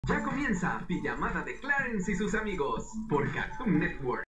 Ya comienza Pijamada de Clarence y sus amigos por Cartoon Network.